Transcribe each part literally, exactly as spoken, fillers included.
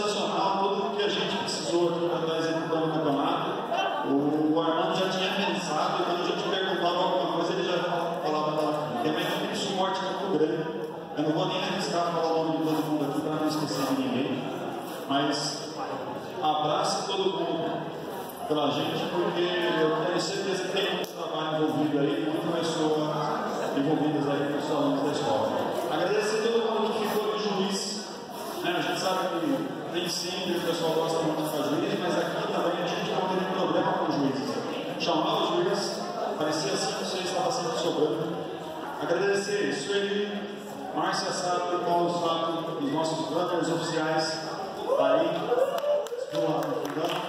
sensacional, tudo que a gente precisou aqui para estar executando o campeonato. O Armando já tinha pensado, e quando a gente perguntava alguma coisa, ele já falava lá. Tem uma equipe de suporte muito grande. Eu não vou nem arriscar falar o nome de todo mundo aqui para não esquecer de ninguém. Mas abrace todo mundo pela gente, porque eu tenho certeza que tem muito trabalho envolvido aí, muitas pessoas envolvidas aí com os alunos da escola. Agradecer a todo mundo que ficou de juiz. Né? A gente sabe que nem sempre o pessoal gosta muito de fazer juiz, mas aqui também a gente não teve problema com os juízes. Chamar os juízes, parecia assim que você estava sempre sobrando. Agradecer Sueli, Márcia Sato e Paulo Sato, os nossos brothers oficiais, tá aí, estão lá no fundão.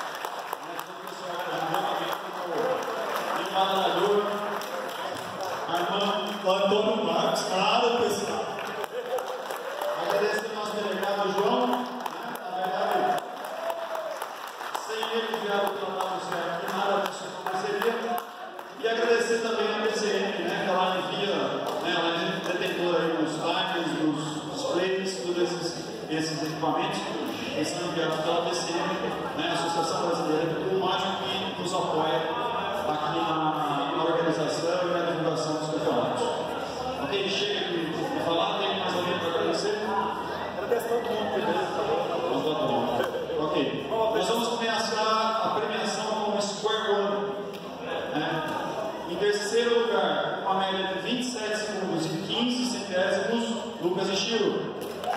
Madrador, Armando, Antônio Marcos, claro, pessoal. Agradecer ao nosso delegado João, né? Na verdade, sem ele enviar o tratado certo, nada disso aconteceria. E agradecer também a P C M, né? Que ela envia, né? Ela é detentora aí dos timers, dos displays, todos esses, esses equipamentos. Eles são enviados pela P C M, né? A Associação Brasileira de Filmagem, que nos apoia aqui na, na organização e na divulgação dos campeonatos. Ok, chega de falar, tem mais alguém para agradecer? Agradeço todo mundo, beleza? Ok, nós vamos começar a premiação com o Square One. Né? Em terceiro lugar, com uma média de vinte e sete segundos e quinze centésimos, Lucas e Chiro.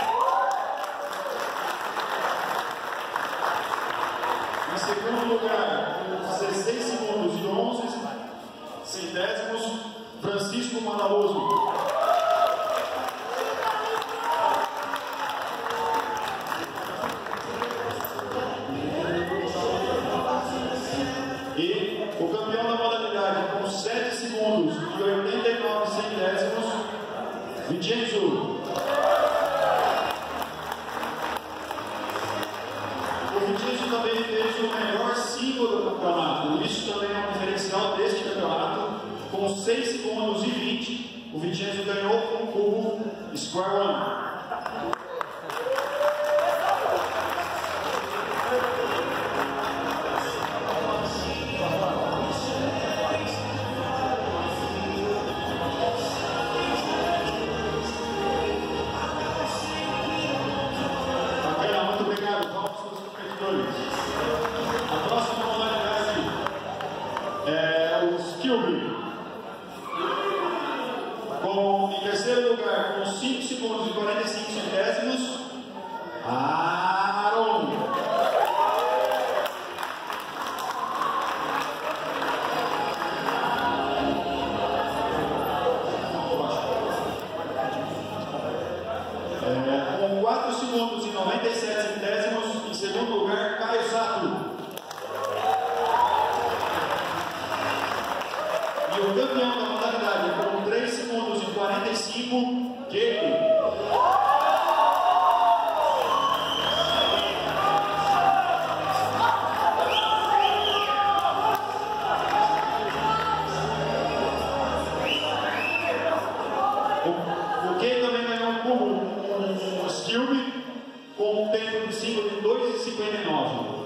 Em segundo lugar, com dezesseis segundos e onze centésimos, Francisco Manaúso. E o campeão da modalidade, com sete segundos e oitenta e nove centésimos, Vincenzo. O Vincenzo também fez o melhor single do campeonato. Isso também é um diferencial deste campeonato. Com seis segundos e vinte, o Vincenzo ganhou com o cubo Square One. A próxima modalidade é o Skillby. Com, em terceiro lugar, com cinco segundos e quarenta e cinco centésimos, Aaron. É, com quatro segundos e noventa e sete centésimos, em segundo lugar, Caio Sato. E o campeão da modalidade, com três segundos e quarenta e cinco, Jake. O Kay também ganhou um cubo, um Skillby, com um tempo de cinco de dois e cinquenta e nove.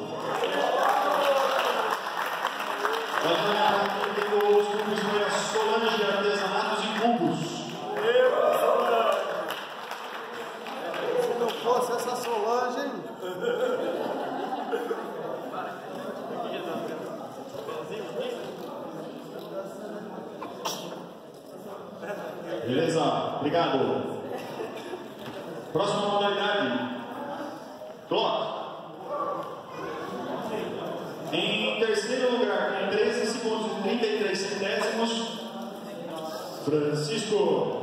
Nós vamos olhar aqui, tem os cubos foi a Solange Artesanatos e Cubos. Se não fosse essa Solange, hein? Beleza, obrigado. Próxima modalidade, Clock. Em terceiro lugar, em treze segundos e trinta e três centésimos, Francisco.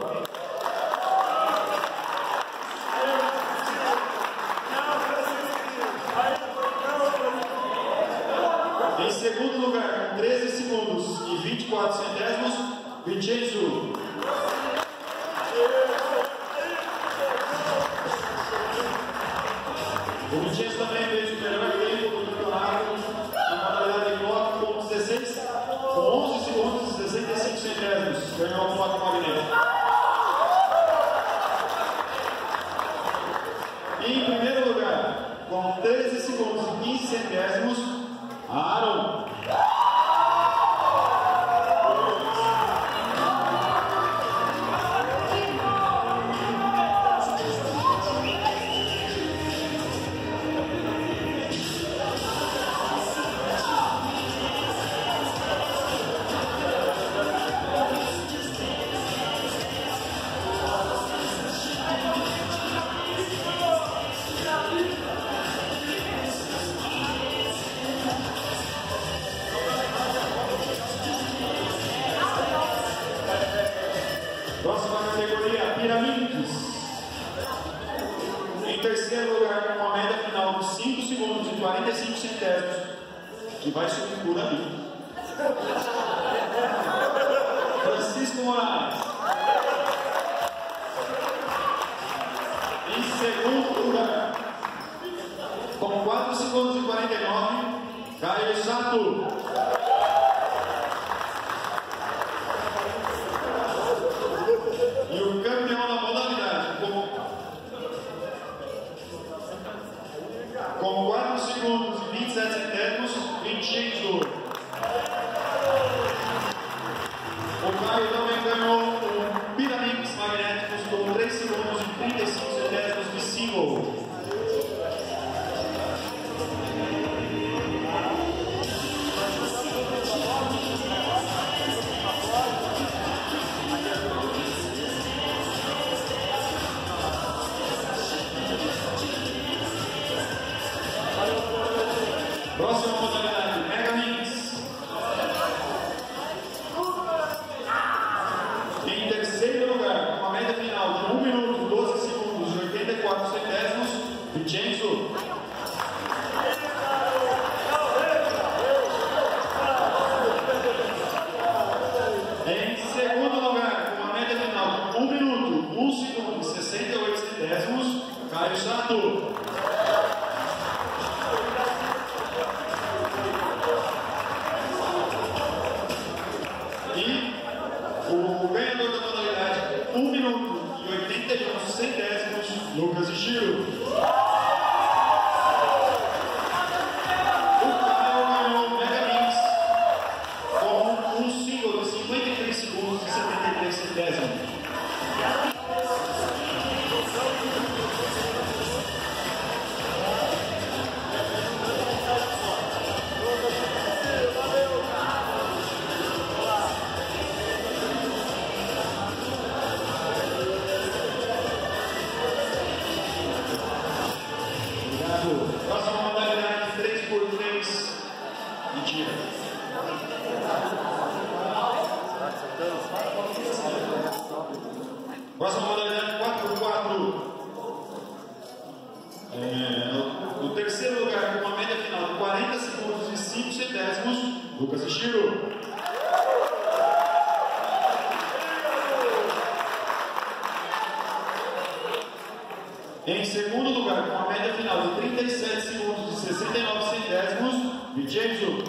Em segundo lugar, com treze segundos e vinte e quatro centésimos, Vincenzo. O Vincenzo também fez o melhor tempo do campeonato na modalidade de clock com dezesseis, com onze segundos e sessenta e cinco centésimos. Ganhou o clock magnético. E em primeiro lugar, com que vai subir por ali. Francisco Moraes. Em segundo lugar, com quatro segundos e quarenta e nove, Caio Sato. E o campeão da modalidade, com, com quatro segundos e vinte e sete centésimos, Vincenzo. O Caio também ganhou um Piramix magnéticos com três segundos e trinta e cinco centésimos de single. Próxima modalidade, Mega Mix. Em terceiro lugar, com uma média final de um minuto, doze segundos e oitenta e quatro centésimos, Vincenzo. Em segundo lugar, com uma média final de um minuto, um segundo e sessenta e oito centésimos, Caio Sato. E o ganhador da modalidade, um minuto e oitenta e um centésimos, Lucas Ishiro. O Caio ganhou o Mega Mix com um single de cinquenta e três segundos e setenta e três centésimos. Próxima modalidade, três por três. Mentira. Próxima modalidade, quatro por quatro. É, no, no terceiro lugar, com uma média final de quarenta segundos e cinco centésimos, Lucas Ishiro. Em segundo lugar, com uma média final de trinta e sete segundos e sessenta e nove centésimos, Vincenzo.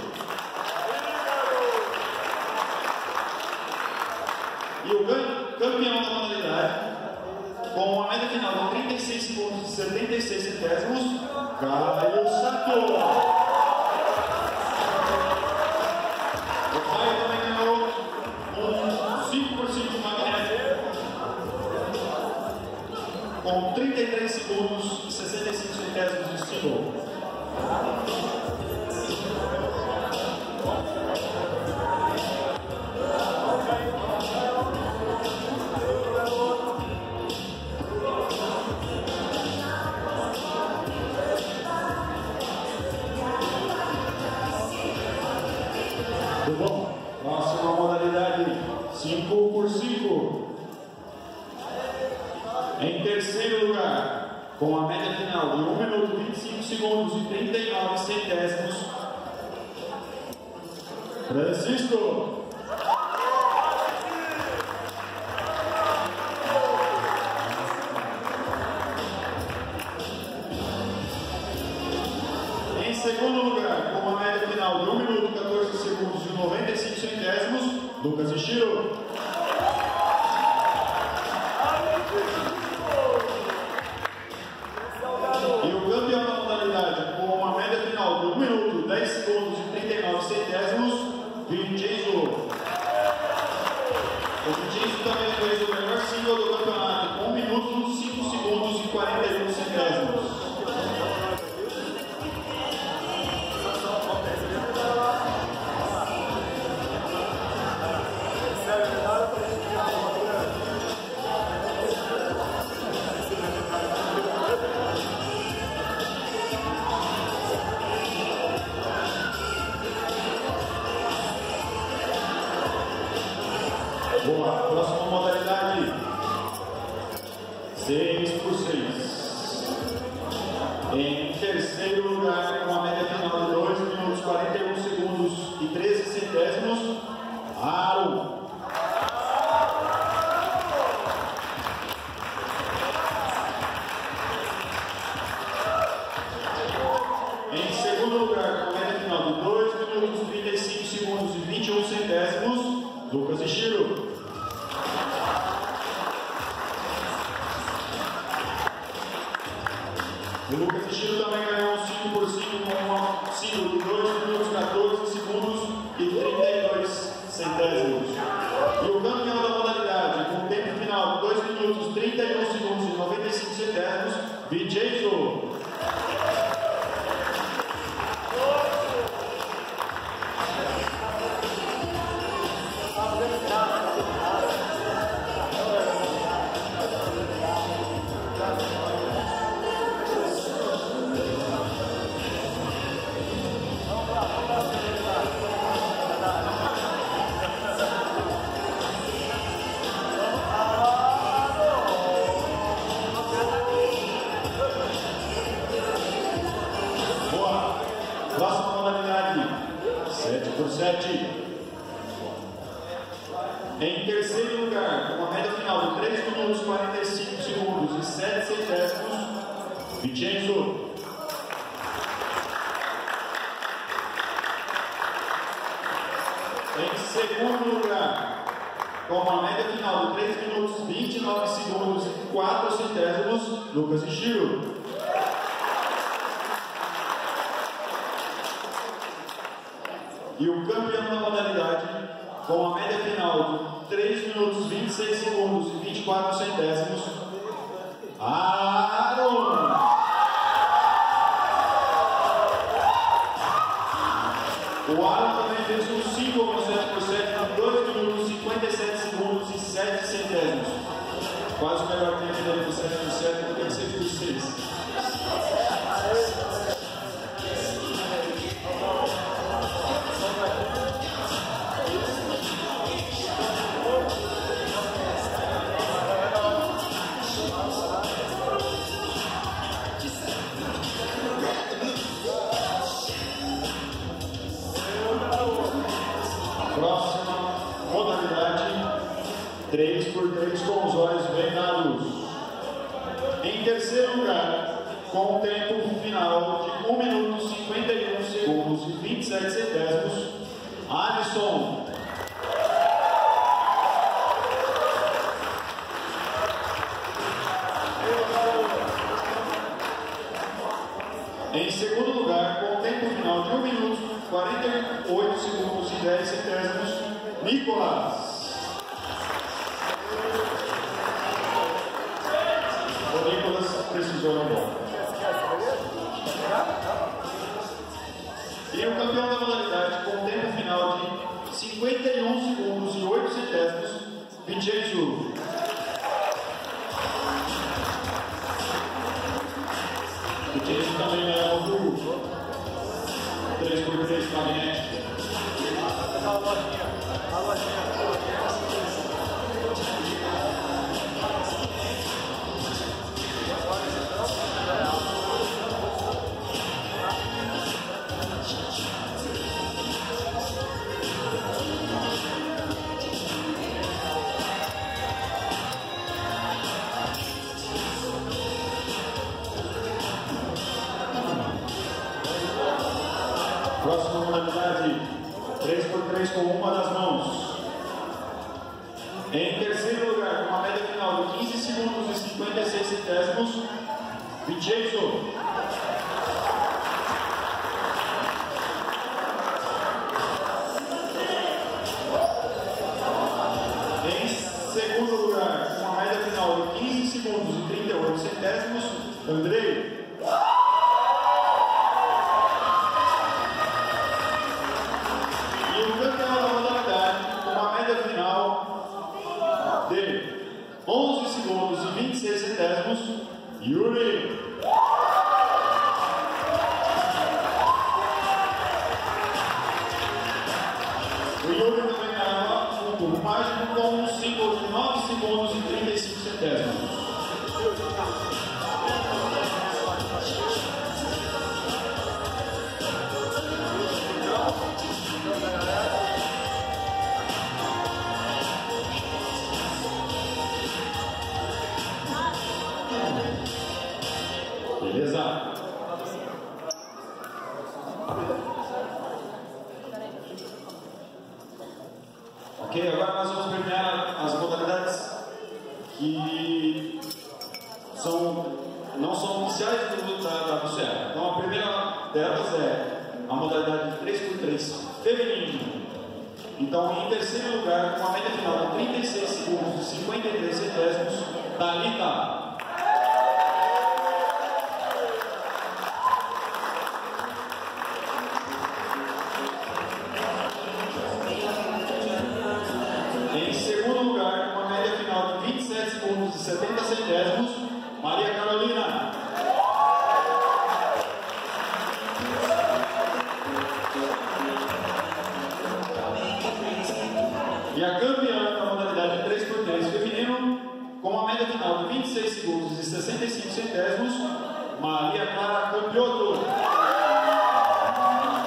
E o campeão da modalidade, com uma média final de trinta e seis segundos e setenta e seis centésimos, Caio Sato. O Caio também ganhou um cinco por cinco magnético com trinta e três segundos e sessenta e cinco centésimos de single. Tudo bom? Próxima modalidade, cinco por cinco. Em terceiro lugar, com a média final de um minuto, vinte e cinco segundos e trinta e nove centésimos, Francisco. Em segundo lugar, com uma média final de um minuto, quatorze segundos e noventa e cinco centésimos, Lucas Ishiro. E o campeão da modalidade, com uma média final de um minuto, dez segundos e trinta e nove centésimos, Vincenzo. O Vincenzo também fez o melhor single do campeonato, com um minuto, cinco segundos e quarenta e um centésimos. Boa, próxima modalidade, seis por seis. Em terceiro lugar, com a média final de dois minutos e quarenta e um segundos. Próxima modalidade, sete por sete. Em terceiro lugar, com a média final de três minutos, quarenta e cinco segundos e sete centésimos, Vincenzo. Em segundo lugar, com uma média final de três minutos, vinte e nove segundos e quatro centésimos, Lucas Ishiro. E o campeão da modalidade, com uma média final de três minutos, vinte e seis segundos e vinte e quatro centésimos, Aaron. O Aaron também fez um cinco vírgula sete por cento em dois minutos, cinquenta e sete segundos e sete centésimos. Quase o melhor tempo dele por sete por cento do que seis por seis. Próxima modalidade, três por três com os olhos vendados. Em terceiro lugar, com o tempo final de um minuto, cinquenta e um segundos e vinte e sete centésimos, Alisson. Em segundo lugar, com o tempo final de um minuto, quarenta e oito segundos e dez centésimos, Nicolas. O Nicolas precisou ir embora. E o campeão da modalidade, com o tempo final de cinquenta e um segundos e oito centésimos, Vincenzo. Vincenzo também é o três por três caminhonete. A lojinha, a lojinha. Próxima modalidade, três por três com uma das mãos. Em terceiro lugar, com uma média final de quinze segundos e cinquenta e seis centésimos, Vincenzo. Em segundo lugar, com uma média final de quinze segundos e trinta e oito centésimos, Andrei. De onze segundos e vinte e seis centésimos, Yuri. O Yuri também ganhava um turno mágico com um símbolo de nove segundos e trinta e cinco centésimos. Beleza? Ok, agora nós vamos premiar as modalidades que são, não são oficiais do, da, da W C A. Então a primeira delas é a modalidade de três por três feminino. Então, em terceiro lugar, com a média final de trinta e seis segundos e cinquenta e três centésimos, Thalita. Em segundo lugar, com a média final de vinte e sete segundos e setenta centésimos, Maria Carolina. E a campeã da modalidade três por três feminino, com uma média final de vinte e seis segundos e sessenta e cinco centésimos, Maria Clara Campioto.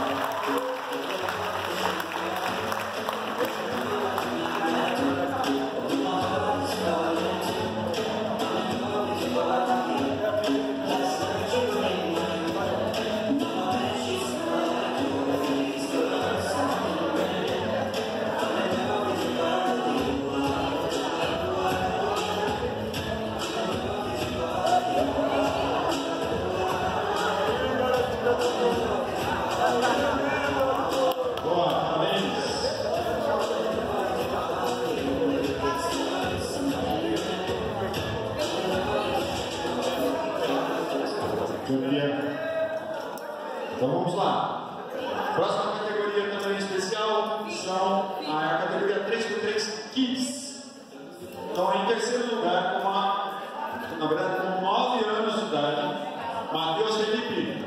Então vamos lá. Próxima categoria também especial são a categoria três por três Kids. Então, em terceiro lugar, com uma, na verdade, com nove anos de idade, Matheus Felipe.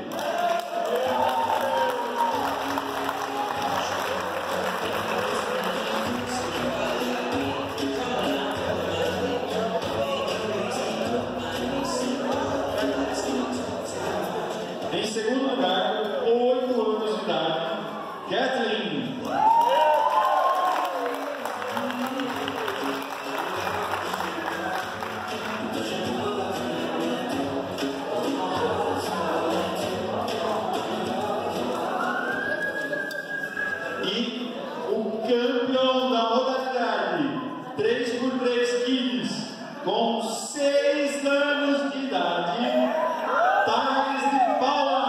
Em segundo lugar, com oito anos de idade, Kathleen. E o campeão da modalidade três por três Kids, com seis anos de idade, Thales de Paula.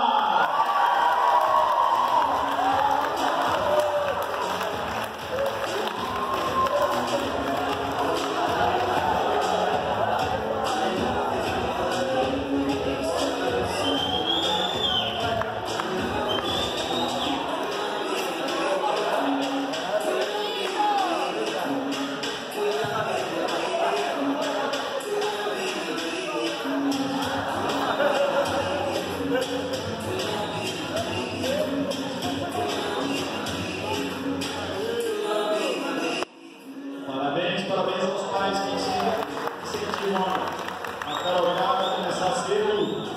Parabéns, parabéns aos pais que incentivam a cavalgada a começar cedo.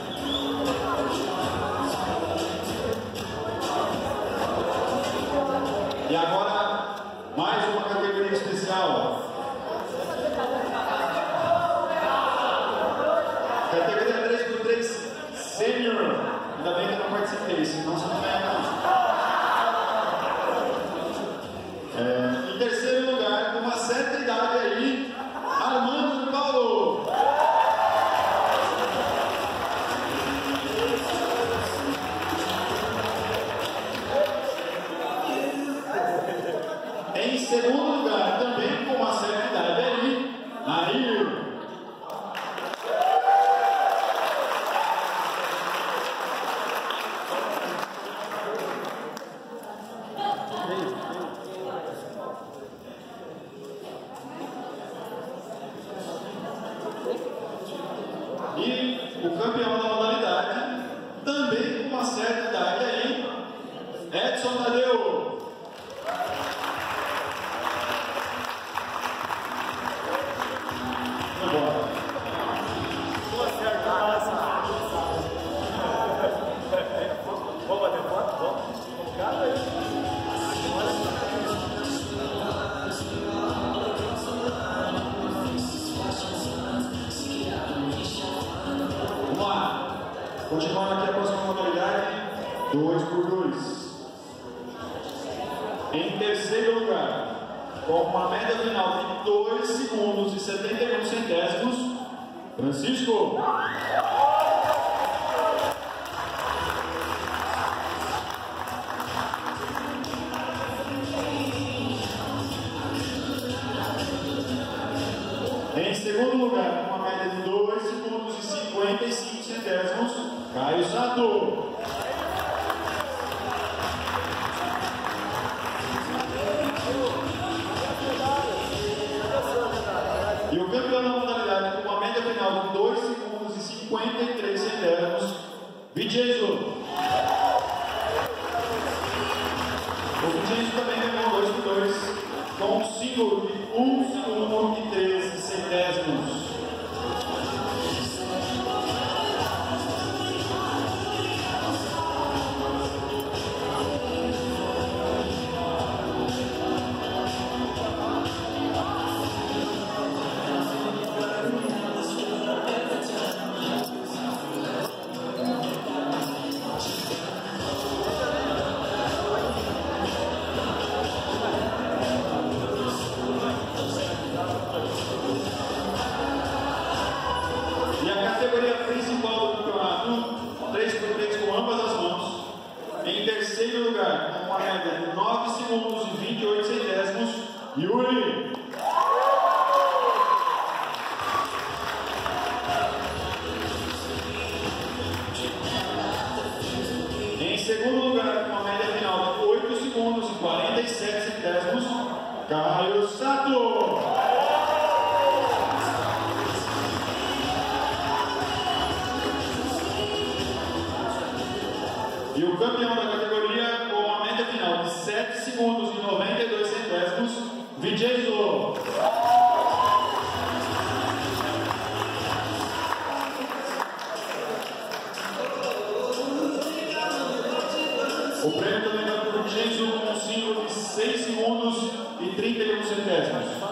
E agora, mais uma categoria especial. Categoria três por três Senior. Ainda bem que eu não participei, senão você não ganha não. É, em terceiro lugar, com uma certa idade aí, Armando Paulo. Em segundo lugar, também com uma certa idade aí, Nair. E o campeão da modalidade, também com uma certa idade aí, Edson Tadeu. Vamos embora. Vamos bater foto? Vamos? Cada aí. Vamos lá. Continuando aqui a próxima modalidade, dois por dois. Em terceiro lugar, com uma média final de dois segundos e setenta e um centésimos, Francisco. Em segundo lugar, com uma média de dois segundos e cinquenta e cinco centésimos, Caio Sato. E o campeão da modalidade, com uma média final de dois segundos e cinquenta e três centésimos, Vincenzo. O Vincenzo também ganhou dois por dois, com um single de um segundo e treze centésimos. E a categoria principal do campeonato, três por três com ambas as mãos. Em terceiro lugar, com uma média de nove segundos e vinte e oito centésimos, Yuri. Em segundo lugar, com uma média final de oito segundos e quarenta e sete centésimos, Caio Sato. E o campeão da categoria, com uma média final de sete segundos e noventa e dois centésimos, Vijay Zo. O prêmio também vai para o Vijay Zo com um símbolo de seis segundos e trinta e um centésimos.